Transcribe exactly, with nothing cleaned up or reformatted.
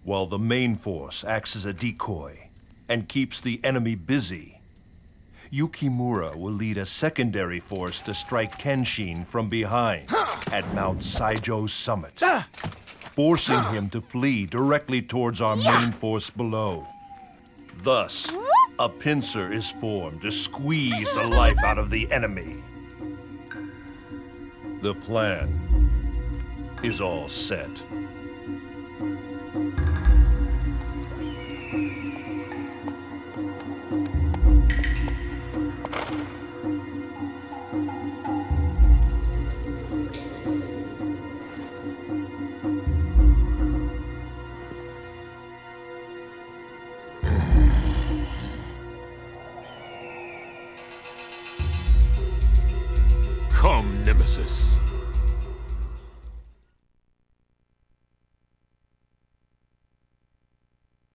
while the main force acts as a decoy and keeps the enemy busy. Yukimura will lead a secondary force to strike Kenshin from behind at Mount Saijo's summit, forcing him to flee directly towards our main force below. Thus, a pincer is formed to squeeze the life out of the enemy. The plan is all set. Come, Nemesis.